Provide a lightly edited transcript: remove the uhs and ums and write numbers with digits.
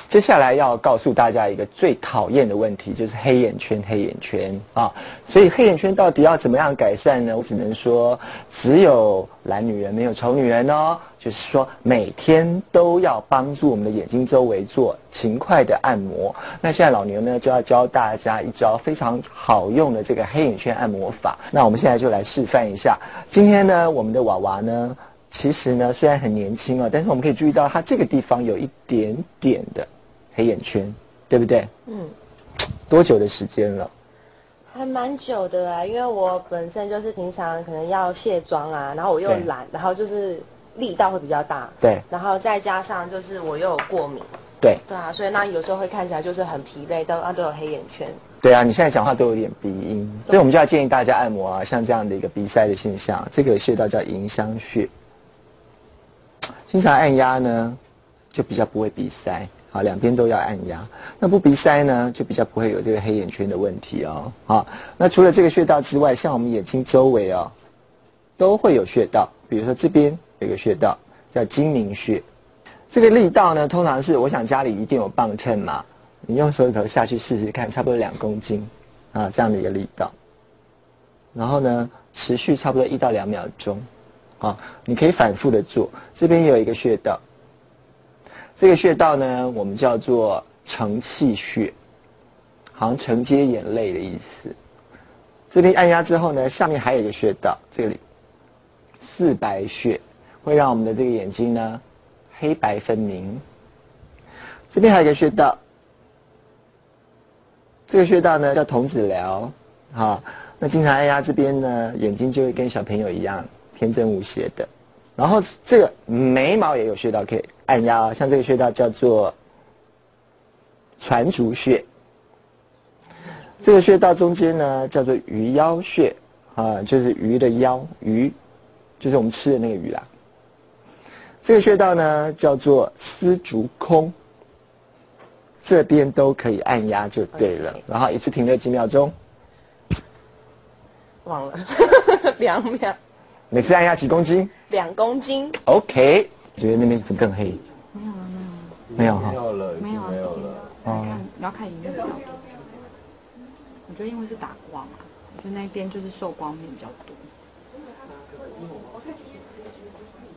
接下来要告诉大家一个最讨厌的问题，就是黑眼圈，黑眼圈啊。所以黑眼圈到底要怎么样改善呢？我只能说，只有懒女人没有丑女人哦。就是说，每天都要帮助我们的眼睛周围做勤快的按摩。那现在老牛呢，就要教大家一招非常好用的这个黑眼圈按摩法。那我们现在就来示范一下。今天呢，我们的娃娃呢，其实呢虽然很年轻啊，但是我们可以注意到它这个地方有一点点的黑眼圈，对不对？嗯。多久的时间了？ 还蛮久的啊，因为我本身就是平常可能要卸妆啊，然后我又懒，然后就是力道会比较大， 对， 然后再加上就是我又有过敏， 对， 对啊，所以那有时候会看起来就是很疲累，都有黑眼圈。 对啊，你现在讲话都有点鼻音，所以我们就要建议大家按摩啊，像这样的一个鼻塞的现象，这个穴道叫迎香穴，经常按压呢，就比较不会鼻塞。好，两边都要按压。那不鼻塞呢，就比较不会有这个黑眼圈的问题哦。好，那除了这个穴道之外，像我们眼睛周围哦，都会有穴道。比如说这边有一个穴道叫睛明穴，这个力道呢，通常是我想家里一定有磅秤嘛，你用手指头下去试试看，差不多2公斤啊，这样的一个力道。然后呢，持续差不多1到2秒钟，啊，你可以反复的做。这边也有一个穴道。这个穴道呢，我们叫做承泣穴，好像承接眼泪的意思。这边按压之后呢，下面还有一个穴道，这里四白穴，会让我们的这个眼睛呢黑白分明。这边还有一个穴道，这个穴道呢叫童子髎，好，那经常按压这边呢，眼睛就会跟小朋友一样天真无邪的。然后这个眉毛也有穴道可以按压啊，像这个穴道叫做攒竹穴。这个穴道中间呢叫做鱼腰穴啊，就是鱼的腰，鱼就是我们吃的那个鱼啦。这个穴道呢叫做丝竹空，这边都可以按压就对了。然后一次停留几秒钟？ 忘了2秒。 每次按压几公斤 ？2公斤。 OK， 觉得那边怎么更黑？没有哈， 没有了。哦，你要看影院的角度。我觉得因为是打光啊，我觉得那边就是受光面比较多。